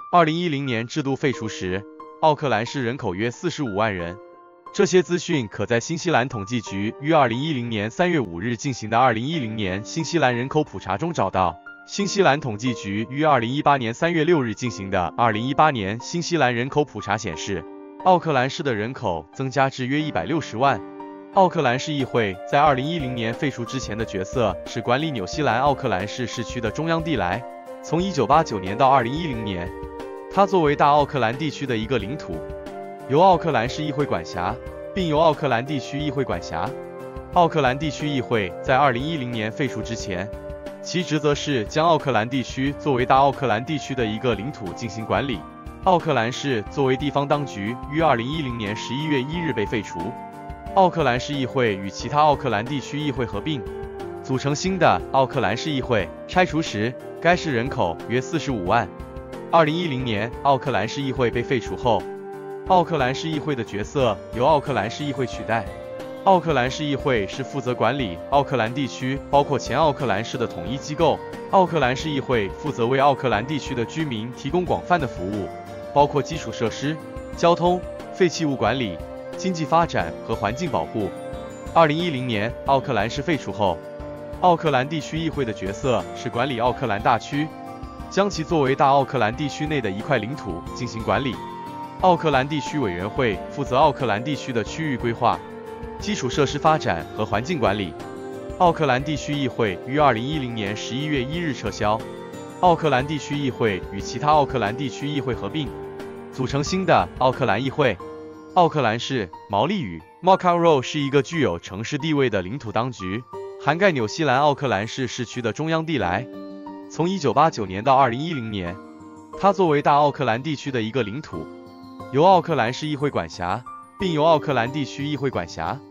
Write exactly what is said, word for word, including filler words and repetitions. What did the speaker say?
二零一零年制度废除时，奥克兰市人口约四十五万人。这些资讯可在新西兰统计局于二零一零年三月五日进行的二零一零年新西兰人口普查中找到。新西兰统计局于二零一八年三月六日进行的二零一八年新西兰人口普查显示，奥克兰市的人口增加至约一百六十万。奥克兰市议会在二零一零年废除之前的角色是管理纽西兰奥克兰市市区的中央地来。从一九八九年到二零一零年，它作为大奥克兰地区的一个领土，由奥克兰市议会管辖，并由奥克兰地区议会管辖。奥克兰地区议会在二零一零年废除之前，其职责是将奥克兰地区作为大奥克兰地区的一个领土进行管理。奥克兰市作为地方当局于二零一零年十一月一日被废除。奥克兰市议会与其他奥克兰地区议会合并，组成新的奥克兰市议会。拆除时，该市人口约四十五万。二零一零年奥克兰市议会被废除后，奥克兰市议会的角色由奥克兰市议会取代。奥克兰市议会是负责管理奥克兰地区，包括前奥克兰市的统一机构。奥克兰市议会负责为奥克兰地区的居民提供广泛的服务，包括基础设施、交通、废弃物管理、经济发展和环境保护。二零一零年奥克兰市废除后，奥克兰地区议会的角色是管理奥克兰大区，将其作为大奥克兰地区内的一块领土进行管理。奥克兰地区委员会负责奥克兰地区的区域规划、基础设施发展和环境管理。奥克兰地区议会于二零一零年十一月一日撤销。奥克兰地区议会与其他奥克兰地区议会合并，组成新的奥克兰议会。奥克兰市毛利语 Macaro 是一个具有城市地位的领土当局，涵盖纽西兰奥克兰市市区的中央地来。从一九八九年到二零一零年，它作为大奥克兰地区的一个领土，由奥克兰市议会管辖，并由奥克兰地区议会管辖。